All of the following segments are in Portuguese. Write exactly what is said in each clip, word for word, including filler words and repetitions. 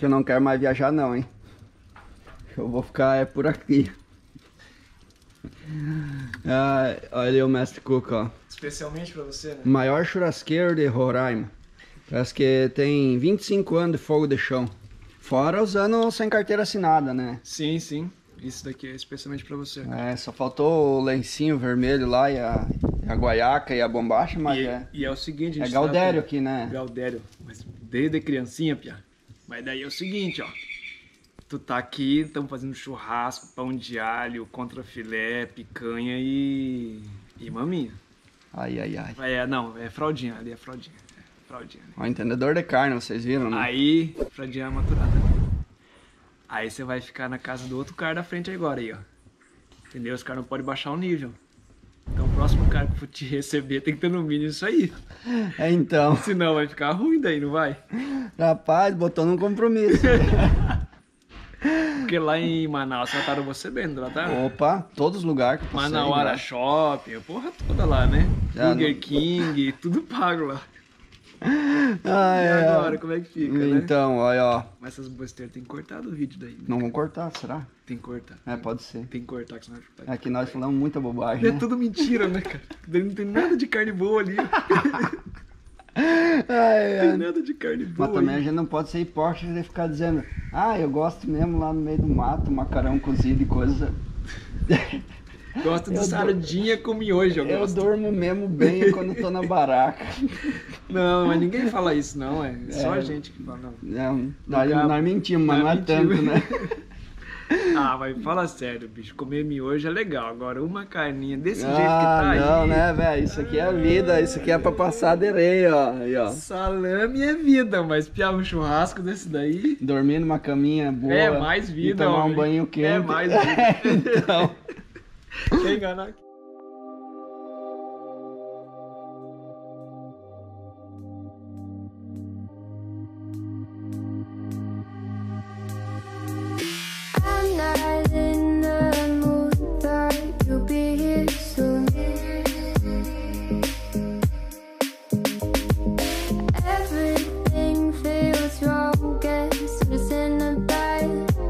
que eu não quero mais viajar não, hein? Eu vou ficar é, por aqui. Ah, olha ali o mestre Cuca, ó. Especialmente pra você, né? Maior churrasqueiro de Roraima. Parece que tem vinte e cinco anos de fogo de chão. Fora os anos sem carteira assinada, né? Sim, sim. Isso daqui é especialmente pra você. É, só faltou o lencinho vermelho lá e a, a guaiaca e a bombacha, mas e, é... E é o seguinte... É Gaudério aqui, né? Gaudério. Mas desde criancinha, pia. Mas daí é o seguinte, ó. Tu tá aqui, estamos fazendo churrasco, pão de alho, contrafilé, picanha e... E maminha. Ai, ai, ai. É, não, é fraldinha, ali é fraldinha. É fraldinha. Ó, entendedor de carne, vocês viram, né? Aí, fraldinha maturada. Aí você vai ficar na casa do outro cara da frente agora aí, ó. Entendeu? Os caras não podem baixar o nível. Então o próximo cara que for te receber tem que ter no mínimo isso aí. É, então. Senão vai ficar ruim daí, não vai? Rapaz, botou num compromisso. Porque lá em Manaus trataram você bem, não trataram? Opa, todos os lugares que eu passei. Manauara né? Shopping, a porra toda lá, né? Já Burger não- King, tudo pago lá. Ah, E é. agora, como é que fica, né? Então, olha, ó. Mas essas besteiras tem que cortar do vídeo daí. Né? Não vão cortar, será? Tem que cortar. É, pode ser. Tem que cortar, que senão vai ficar. É que nós falamos muita bobagem, É né? tudo mentira, né, cara? Daí não tem nada de carne boa ali. Ai, Não ai. tem nada de carne boa. Mas também a aí. gente não pode ser hipócrita de ficar dizendo: ah, eu gosto mesmo lá no meio do mato, macarrão cozido e coisa. Gosto de Eu sardinha com miojo, eu, Eu gosto. durmo mesmo bem quando tô na baraca. Não, mas ninguém fala isso, não. É só É. a gente que fala, não. Não, nós, Nunca- nós mentimos, mas não é Nós tanto, mentimos. né? Ah, mas fala sério, bicho. Comer miojo é legal. Agora, uma carninha desse jeito que Ah, tá não, aí... né, velho? Isso aqui é vida, isso aqui é pra passar adereia, ó. Aí, ó. Salame é vida, mas piar um churrasco desse daí... Dormir numa caminha boa. É mais vida, e tomar um homem. banho quente. É mais vida. Então. Quem enganar... I'm not in the mood, but you'll be here soon. Everything feels wrong, guess it's in a bad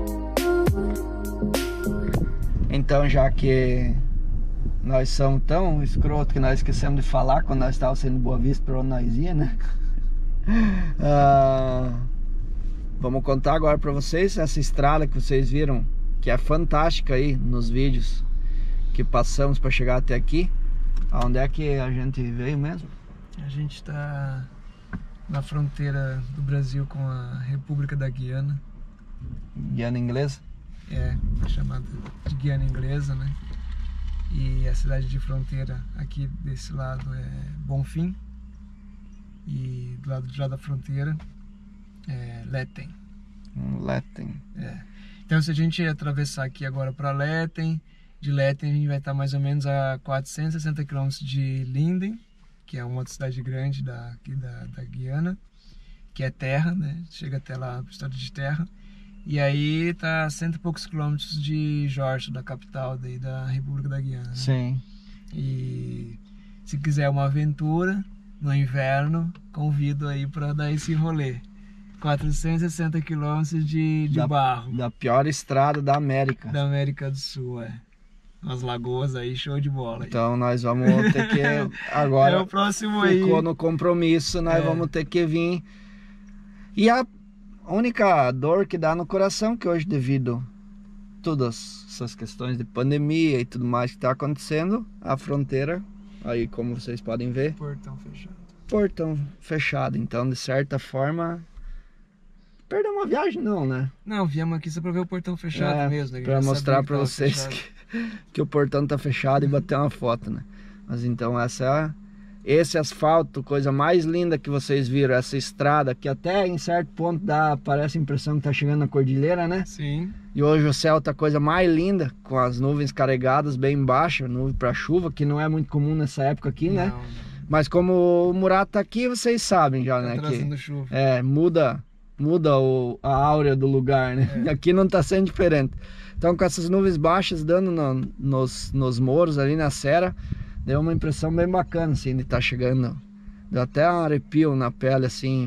mood. Então, já que nós somos tão escroto que nós esquecemos de falar quando nós estávamos saindo de Boa Vista para onde nós ia, né? Ah, vamos contar agora para vocês essa estrada que vocês viram, que é fantástica aí nos vídeos que passamos para chegar até aqui. Aonde é que a gente veio mesmo? A gente tá na fronteira do Brasil com a República da Guiana. Guiana Inglesa? É, chamada de Guiana Inglesa, né? E a cidade de fronteira aqui desse lado é Bonfim. E do lado de lá da fronteira é Letem. Um Letten. É. Então se a gente atravessar aqui agora para Letem, de Letem a gente vai estar mais ou menos a quatrocentos e sessenta quilômetros de Linden, que é uma outra cidade grande da, aqui da, da Guiana, que é terra, né? Chega até lá para o estado de terra. E aí tá a cento e poucos quilômetros de George, da capital daí da República da Guiana. Né? Sim. E se quiser uma aventura no inverno, convido aí para dar esse rolê. quatrocentos e sessenta quilômetros de, de Da- barro Da pior estrada da América. da América do Sul, é. Umas lagoas aí, show de bola. aí. Então nós vamos ter que é agora o próximo aí. ficou no compromisso, nós É. vamos ter que vir. E a única dor que dá no coração que hoje, devido a todas essas questões de pandemia e tudo mais que está acontecendo, a fronteira, aí como vocês podem ver, Portão fechado. portão fechado. Então, de certa forma, perdeu uma viagem não, né? Não, viemos aqui só pra ver o portão fechado É, mesmo. né? Pra Já sabia mostrar que pra tava vocês fechado. que, que o portão tá fechado e bater uma foto, né? Mas então essa é a- esse asfalto, coisa mais linda que vocês viram, essa estrada que até em certo ponto dá, parece a impressão que tá chegando na cordilheira, né? Sim. E hoje o céu tá a coisa mais linda, com as nuvens carregadas bem baixas, nuvem para chuva, que não é muito comum nessa época aqui, né? Não, não. Mas como o Murat tá aqui, vocês sabem já, Tá né? Que trazendo chuva. é, muda, muda o, a áurea do lugar, né? É. Aqui não tá sendo diferente. Então, com essas nuvens baixas dando no- nos, nos morros ali na serra, deu uma impressão bem bacana, assim, de estar chegando. Deu até um arrepio na pele, assim,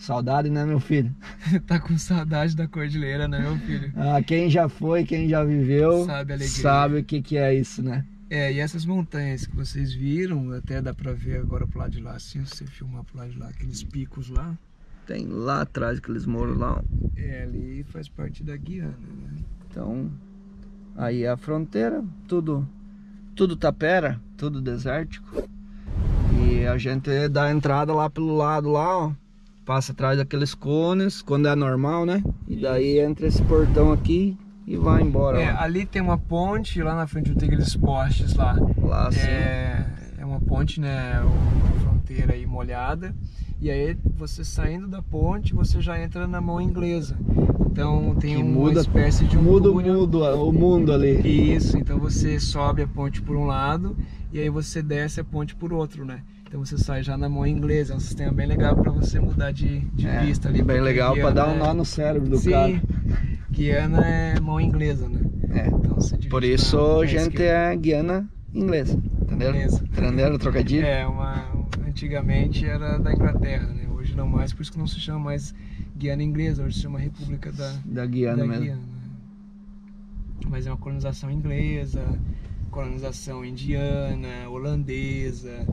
Saudade, né, meu filho? Tá com saudade da cordilheira, né, meu filho? Ah, quem já foi, quem já viveu, Sabe a alegria. sabe o que, que é isso, né? É, e essas montanhas que vocês viram, até dá pra ver agora pro lado de lá, assim, se você filmar pro lado de lá, aqueles picos lá. Tem lá atrás aqueles moros lá, ó. É, ali faz parte da Guiana, né? Então, aí é a fronteira, tudo, tudo tapera, tudo desértico. E a gente dá a entrada lá pelo lado lá, ó. Passa atrás daqueles cones, quando é normal, né? E daí entra esse portão aqui e vai embora. É, ó. ali tem uma ponte, lá na frente tem aqueles postes lá. Lá assim. É, é uma ponte, né, uma fronteira aí molhada. E aí você saindo da ponte, você já entra na mão inglesa. Então tem Que uma muda, espécie de um muda o túnel. mundo, o mundo ali. Isso, então você sobe a ponte por um lado e aí você desce a ponte por outro, né? Então você sai já na mão inglesa, é um sistema bem legal para você mudar de, de É, vista ali. bem porque legal para Guiana dar um é- nó no cérebro do Sim, cara. Guiana é mão inglesa, né? É. Então, você divide Por na- isso na a gente esquerda. é Guiana inglesa, entendeu? Inglesa. Entenderam o trocadilho? É, uma, antigamente era da Inglaterra, né? Hoje não mais, por isso que não se chama mais Guiana Inglesa, hoje se chama República da, Da Guiana da mesmo. Guiana. Mas é uma colonização inglesa, colonização indiana, holandesa.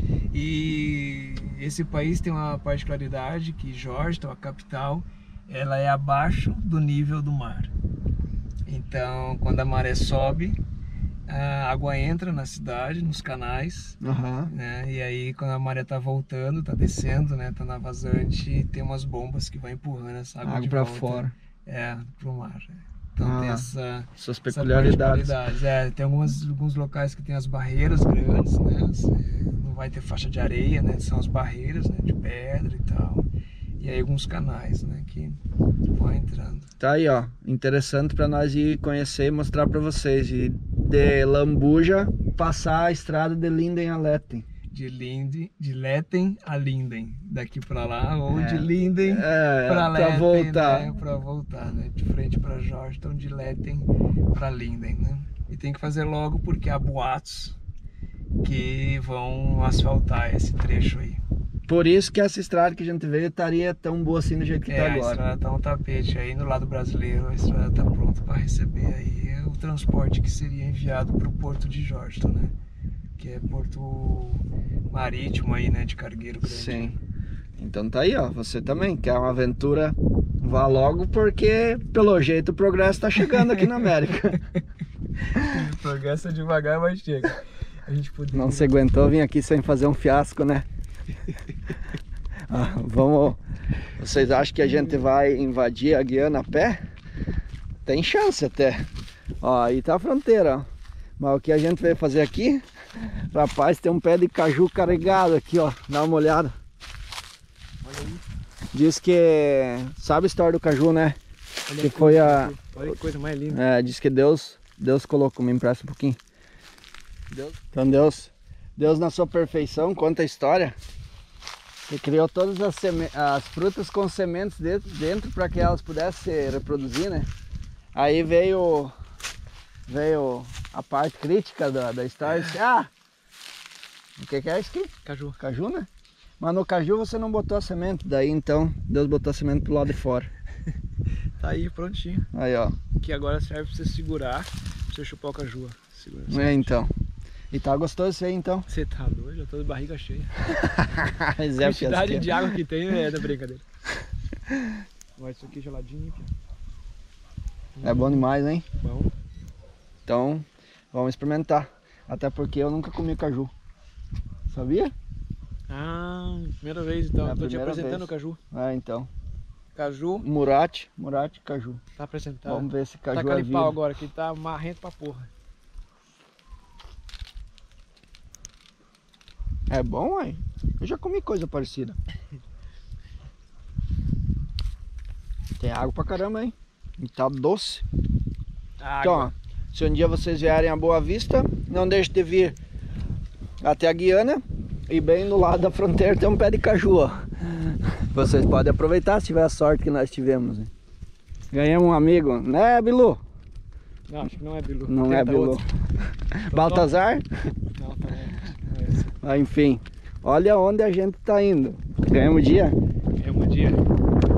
E esse país tem uma particularidade que Georgetown, a capital, ela é abaixo do nível do mar. Então, quando a maré sobe, a água entra na cidade, nos canais, Aham. né? E aí quando a maré tá voltando, tá descendo, né? Tá na vazante, tem umas bombas que vai empurrando essa água, Água de pra volta, fora. É, pro mar. Então Ah, tem essa, Suas essa peculiaridades. particularidade. É, tem algumas, alguns locais que tem as barreiras grandes, né? Você não vai ter faixa de areia, né? São as barreiras, né? De pedra e tal. E aí alguns canais, né? Que vão entrando. Tá aí, ó. Interessante pra nós ir conhecer e mostrar pra vocês. E de Lambuja passar a estrada de Linden a Letten. De Linden, de Letten a Linden, daqui pra lá, ou É. de Linden É, pra pra Letten, voltar. né? Pra voltar, né? De frente pra Georgetown, de Letten pra Linden, né? E tem que fazer logo porque há boatos que vão asfaltar esse trecho aí. Por isso que essa estrada que a gente veio estaria tão boa assim do jeito que É, tá a agora. estrada tá um tapete aí no lado brasileiro, a estrada tá pronta para receber aí o transporte que seria enviado para o porto de Georgetown, né? Que é porto marítimo aí, né? De cargueiro grande. Sim. Então tá aí, ó. Você também quer uma aventura, vá logo, porque pelo jeito o progresso tá chegando aqui na América. Progressa devagar, mas chega. A gente poderia... Não se aguentou vir aqui sem fazer um fiasco, né? Ah, vamos. Vocês acham que a gente vai invadir a Guiana a pé? Tem chance até. Ó, aí tá a fronteira, ó. Mas o que a gente veio fazer aqui, rapaz, tem um pé de caju carregado aqui, ó. Dá uma olhada. Olha aí. Diz que. Sabe a história do caju, né? Olha Que a foi coisa, a- Olha que coisa mais linda. É, diz que Deus, Deus colocou, me empresta um pouquinho. Deus. Então Deus, Deus na sua perfeição conta a história. Ele criou todas as, seme- as frutas com sementes dentro, dentro para que elas pudessem se reproduzir, né? Aí veio, veio a parte crítica da, da história. Disse, ah, o que, que é isso aqui? Caju. Caju, né? Mas no caju você não botou a semente, daí então Deus botou a semente pro lado de fora. Tá aí, prontinho. Aí, ó. Que agora serve pra você segurar, pra você chupar o caju. ó. Segura. É, então. E tá gostoso isso aí, então. Você tá doido? Já tô de barriga cheia. Mas A é, quantidade fiasqueiro. de água que tem é da brincadeira. Olha isso aqui geladinho, hein, Pia? É bom demais, hein? Bom. Então, vamos experimentar. Até porque eu nunca comi caju. Sabia? Ah, primeira vez então. É a Tô te primeira apresentando vez. o caju. É, então. Caju, Murate, murate, caju. tá apresentado. Vamos ver se caju Taca é ali pau vida. agora, que tá marrento pra porra. É bom, ué? Eu já comi coisa parecida. Tem água pra caramba, hein? E tá doce. Então, ó, se um dia vocês vierem a Boa Vista, não deixe de vir até a Guiana. E bem do lado da fronteira tem um pé de caju, ó. Vocês podem aproveitar se tiver a sorte que nós tivemos, hein? Ganhamos um amigo, né, Bilu? Não, acho que não é Bilu. Não Tenta é Bilu. outro. Baltazar? Não, tá bom. Não é esse. Ah, enfim, olha onde a gente tá indo. Ganhamos dia. É um dia.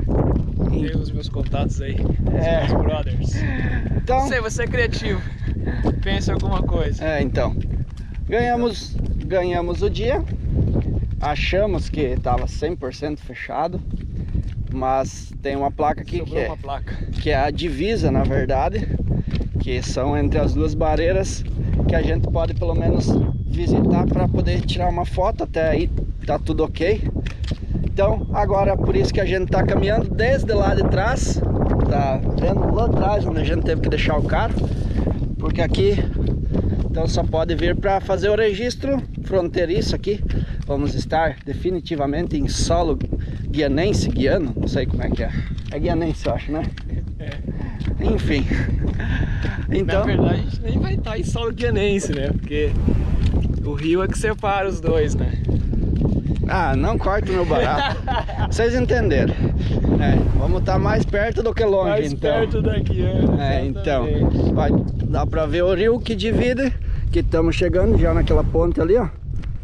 Tenho os meus contatos aí, É. os meus brothers. Então, Não sei, você é criativo. Pensa em alguma coisa. é, então, ganhamos, ganhamos o dia. Achamos que estava cem por cento fechado, mas tem uma placa aqui que Sobrou é, uma placa. que é a divisa, na verdade, que são entre as duas barreiras, que a gente pode pelo menos visitar para poder tirar uma foto. Até aí tá tudo ok. Então agora é por isso que a gente tá caminhando desde lá de trás, tá vendo lá atrás onde a gente teve que deixar o carro, porque aqui então só pode vir para fazer o registro fronteiriço aqui. Vamos estar definitivamente em solo guianense, guiano, não sei como é que é. É guianense, eu acho, né? É. Enfim. Então, Na verdade, a gente nem vai estar em solo guianense, né? Porque o rio é que separa os dois, né? ah, não corta o meu barato. Vocês entenderam. É, vamos estar mais perto do que longe, Mais então. perto da Guiana. É, então, exatamente. vai, dá pra ver o rio que divide, que estamos chegando já naquela ponte ali, ó.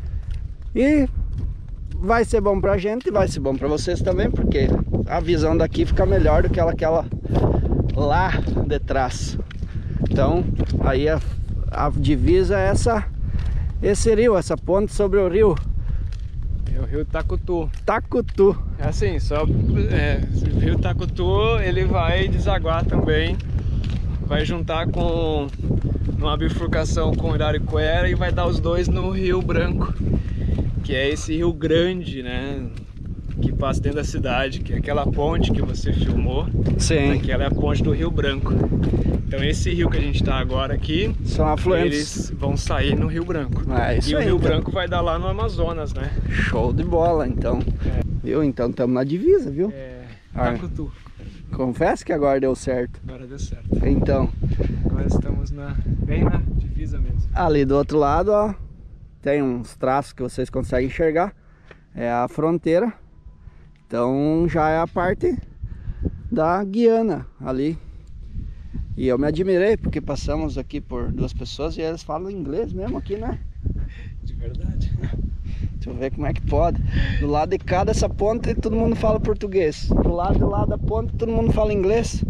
E vai ser bom pra gente e vai ser bom pra vocês também, porque a visão daqui fica melhor do que aquela lá de trás. Então, aí a, a divisa é essa, esse rio, essa ponte sobre o rio É o rio Tacutu. Tacutu. É assim, só é, o rio Tacutu ele vai desaguar também, vai juntar com numa bifurcação com Iraricuera e vai dar os dois no Rio Branco, que é esse rio grande, né, que passa dentro da cidade, que é aquela ponte que você filmou. Sim. Aquela é a ponte do Rio Branco. Então esse rio que a gente está agora aqui, São afluentes. eles vão sair no Rio Branco. É isso e aí, o Rio então. Branco vai dar lá no Amazonas, né? Show de bola, então. É. Viu? Então estamos na divisa, viu? É, Ah. Tacutu. Confesso que agora deu certo. Agora deu certo. Então, Agora estamos na, bem na divisa mesmo. ali do outro lado, ó, tem uns traços que vocês conseguem enxergar. É a fronteira. Então já é a parte da Guiana ali. E eu me admirei porque passamos aqui por duas pessoas e eles falam inglês mesmo aqui, né? De verdade. Deixa eu ver como é que pode. Do lado de cá dessa ponte todo mundo fala português. Do lado do lado da ponte todo mundo fala inglês.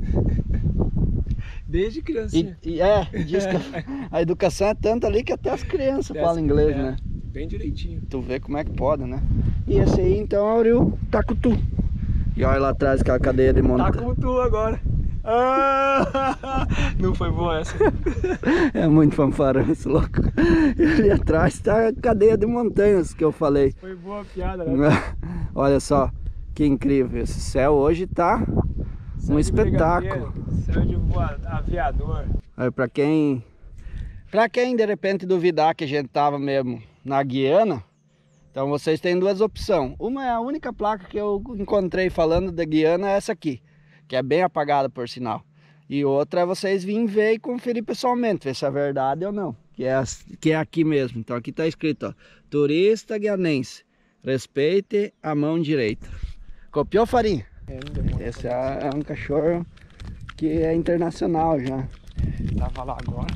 Desde E, criancinha. e é, diz que a educação é tanta ali que até as crianças Até falam as- inglês, é, né? Bem direitinho. Tu vê como é que pode, né? E esse aí então é o rio Tacutu. E olha lá atrás aquela cadeia de Tá montanha. com tu agora. Ah, não foi bom essa. É muito fanfarrão esse louco. E ali atrás tá a cadeia de montanhas que eu falei. Foi boa a piada, né? Olha só, que incrível. Esse céu hoje tá Céu um de espetáculo. brigadeiro, Céu de voa- aviador. Aí pra quem Pra quem de repente duvidar que a gente tava mesmo na Guiana, então vocês têm duas opções. Uma é a única placa que eu encontrei falando da Guiana, é essa aqui, que é bem apagada por sinal. E outra é vocês virem ver e conferir pessoalmente, ver se é verdade ou não, que é, que é aqui mesmo. Então aqui tá escrito, ó, turista guianense, respeite a mão direita. Copiou, Farinha? É, não deu bom. Esse é, é um cachorro que é internacional já. Tava lá agora.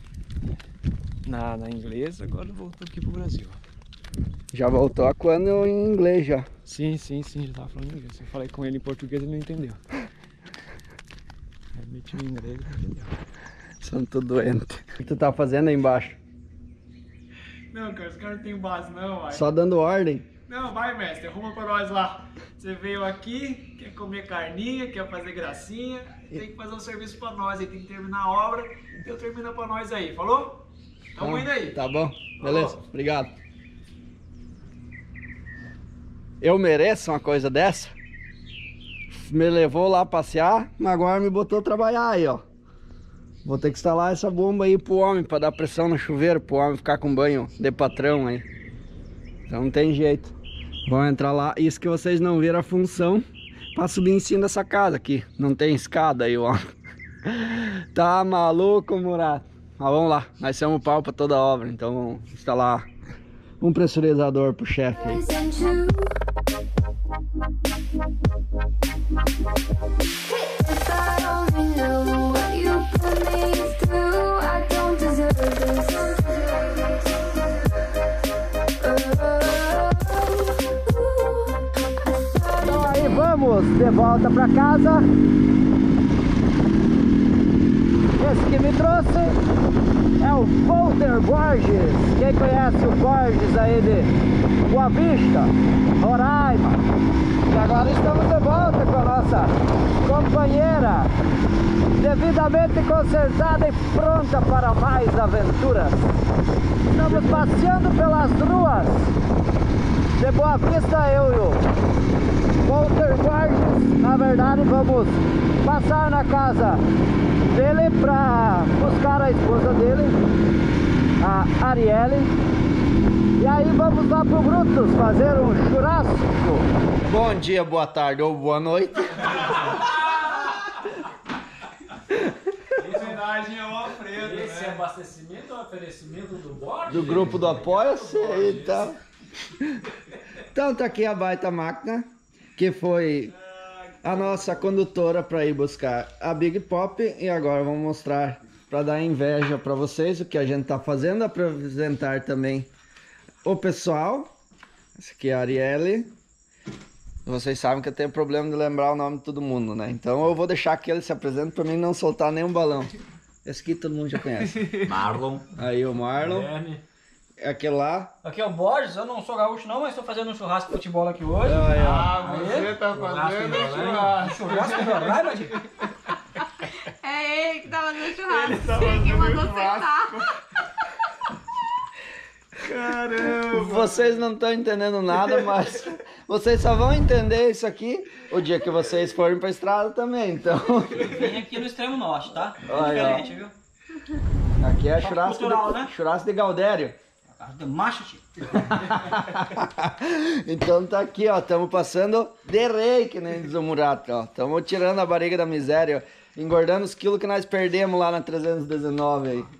Na, na inglesa, agora voltou aqui pro Brasil. Já voltou a quando em inglês já. Sim, sim, sim, já tava falando inglês. Eu falei com ele em português, ele não entendeu. Aí meti em inglês, ele não entendeu. São tudo doente. O que tu tá fazendo aí embaixo? Não, cara, os caras não tem base não, vai. Só dando ordem. Não, vai, mestre, arruma pra nós lá. Você veio aqui, quer comer carninha, quer fazer gracinha, tem que fazer um serviço pra nós aí, tem que terminar a obra, então termina pra nós aí, falou? Tamo indo aí. Tá bom, beleza, Falou. obrigado. Eu mereço uma coisa dessa? Me levou lá passear, mas agora me botou a trabalhar aí, ó. Vou ter que instalar essa bomba aí pro homem, pra dar pressão no chuveiro, pro homem ficar com banho de patrão aí. Então não tem jeito. Vamos entrar lá. Isso que vocês não viram a função pra subir em cima dessa casa aqui. Não tem escada aí, ó. Tá maluco, Murato? Mas vamos lá, nós somos o pau pra toda a obra. Então vamos instalar um pressurizador pro chefe aí. And you. If I only knew what you put me through, I don't deserve this. Oh, Então aí, vamos! Vamos de volta para casa. Esse que me trouxe é o Walter Borges. Quem conhece o Borges aí de Boa Vista, Roraima. E agora estamos de volta com a nossa companheira, devidamente consertada e pronta para mais aventuras. Estamos passeando pelas ruas de Boa Vista, eu e o Walter Borges. Na verdade, vamos passar na casa dele para buscar a esposa dele, a Arielle. E aí vamos lá pro Brutus fazer um churrasco. Bom dia, boa tarde ou boa noite. Homenagem ao Alfredo. Esse é abastecimento ou oferecimento do Borges? Do grupo do Apoia-se e tal. Então tá aqui a baita máquina, que foi a nossa condutora para ir buscar a Big Pop. E agora vamos mostrar, para dar inveja para vocês, o que a gente tá fazendo, apresentar também o pessoal. Esse aqui é a Arielle. Vocês sabem que eu tenho problema de lembrar o nome de todo mundo, né? Então eu vou deixar que ele se apresente para mim não soltar nenhum balão. Esse aqui todo mundo já conhece. Marlon. Aí o Marlon. Guilherme. Aquele lá. Aqui é o Borges, eu não sou gaúcho não, mas estou fazendo um churrasco de futebol aqui hoje. Aí, ó. Ah, você tá fazendo churrasco. Churrasco do Roraima, Di? É ele que tá fazendo churrasco. Ele tá Ele que fazendo mandou churrasco. sentar. Caramba. Vocês não estão entendendo nada, mas vocês só vão entender isso aqui o dia que vocês forem pra estrada também, então. Vem aqui no extremo norte, tá? É Olha, diferente, viu? Aqui é churrasco cultural, de, né? churrasco de Gaudério. Casa de macho, tio. Então tá aqui, ó, estamos passando de rei, que nem diz o Murato, ó. Estamos tirando a barriga da miséria, ó, engordando os quilos que nós perdemos lá na trezentos e dezenove aí.